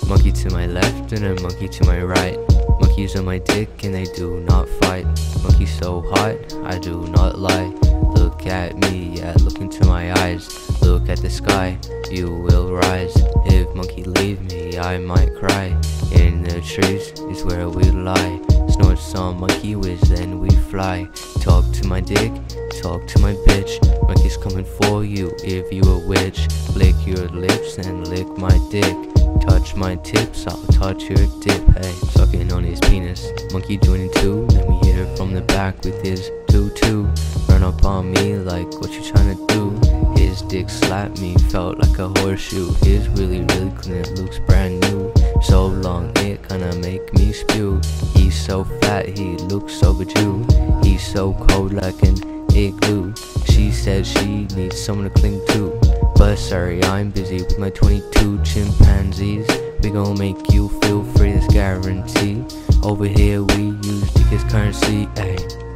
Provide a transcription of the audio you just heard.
Monkey to my left and a monkey to my right. Monkeys on my dick and they do not fight. Monkey so hot, I do not lie. Look at me, yeah, look into my eyes. Look at the sky, you will rise. If monkey leave me, I might cry. In the trees is where we lie. Snort some monkey whiz, then we fly. Talk to my dick, talk to my bitch. Monkey's coming for you if you a witch. Lick your lips and lick my dick. Touch my tips, I'll touch your dip. Hey, sucking on his penis. Monkey joining too, then we hit her from the back with his tutu. Run up on me like, what you tryna do? His dick slapped me, felt like a horseshoe. His really clean, it looks brand new. So long, it kinda make me spew. He's so fat, he looks so bejeweled. He's so cold like an igloo. She said she needs someone to cling to, but sorry, I'm busy with my 22 chimpanzees. We gon' make you feel free, that's guarantee. Over here we use dick as currency, ayy.